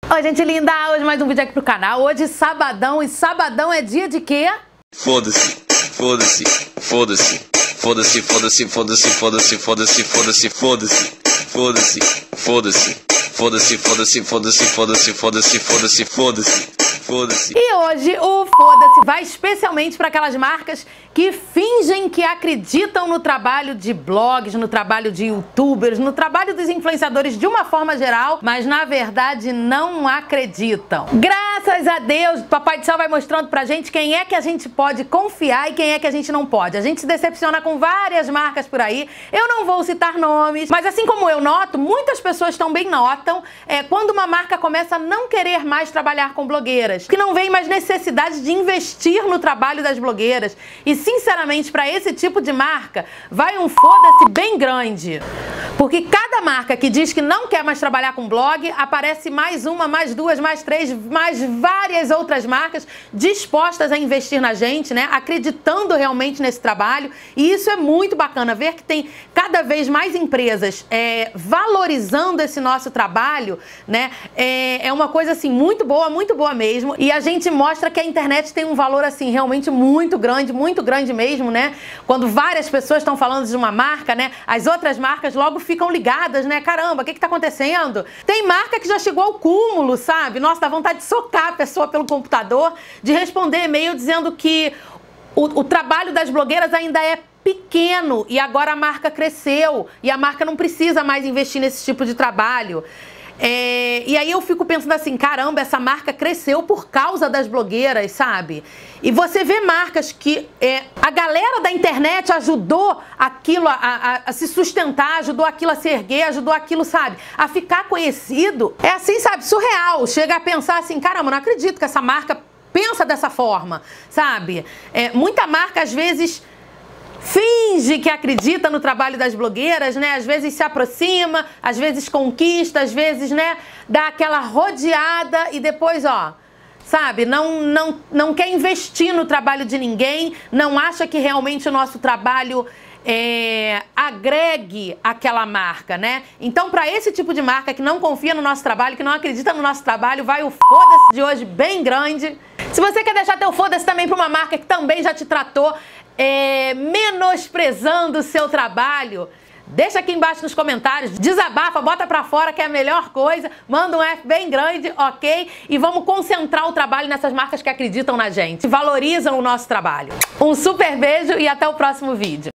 Oi, gente linda! Hoje mais um vídeo aqui pro canal. Hoje sabadão, e sabadão é dia de quê? Foda-se, foda-se, foda-se, foda-se, foda-se, foda-se, foda-se, foda-se, foda-se, foda-se, foda-se, foda-se, foda-se, foda-se, foda-se, foda-se, foda-se, foda-se, foda-se, foda-se. E hoje o Foda-se vai especialmente para aquelas marcas que fingem que acreditam no trabalho de blogs, no trabalho de youtubers, no trabalho dos influenciadores de uma forma geral, mas na verdade não acreditam. Graças a Deus, Papai do Céu vai mostrando pra gente quem é que a gente pode confiar e quem é que a gente não pode. A gente se decepciona com várias marcas por aí, eu não vou citar nomes, mas assim como eu noto, muitas pessoas também notam quando uma marca começa a não querer mais trabalhar com blogueiras, que não vem mais necessidade de investir no trabalho das blogueiras. E sinceramente, para esse tipo de marca, vai um foda-se bem grande. Porque cada marca que diz que não quer mais trabalhar com blog, aparece mais uma, mais duas, mais três, mais várias outras marcas dispostas a investir na gente, né? Acreditando realmente nesse trabalho. E isso é muito bacana, ver que tem cada vez mais empresas valorizando esse nosso trabalho, né? É uma coisa assim muito boa mesmo. E a gente mostra que a internet tem um valor assim realmente muito grande mesmo, né? Quando várias pessoas estão falando de uma marca, né? As outras marcas logo ficam ligadas, né? Caramba, o que tá acontecendo? Tem marca que já chegou ao cúmulo, sabe? Nossa, dá vontade de socar a pessoa pelo computador, de responder e-mail dizendo que o trabalho das blogueiras ainda é pequeno e agora a marca cresceu e a marca não precisa mais investir nesse tipo de trabalho. E aí eu fico pensando assim, caramba, essa marca cresceu por causa das blogueiras, sabe? E você vê marcas que a galera da internet ajudou aquilo a se sustentar, ajudou aquilo a se erguer, ajudou aquilo, sabe, a ficar conhecido. É assim, sabe, surreal. Chega a pensar assim, caramba, não acredito que essa marca pensa dessa forma, sabe? Muita marca, às vezes, finge que acredita no trabalho das blogueiras, né? Às vezes se aproxima, às vezes conquista, às vezes, né, dá aquela rodeada e depois, ó, sabe, não quer investir no trabalho de ninguém, não acha que realmente o nosso trabalho agregue aquela marca, né? Então, para esse tipo de marca que não confia no nosso trabalho, que não acredita no nosso trabalho, vai o foda-se de hoje bem grande. Se você quer deixar teu foda-se também para uma marca que também já te tratou menosprezando o seu trabalho, deixa aqui embaixo nos comentários, desabafa, bota pra fora que é a melhor coisa, manda um F bem grande, ok? E vamos concentrar o trabalho nessas marcas que acreditam na gente, valorizam o nosso trabalho. Um super beijo e até o próximo vídeo.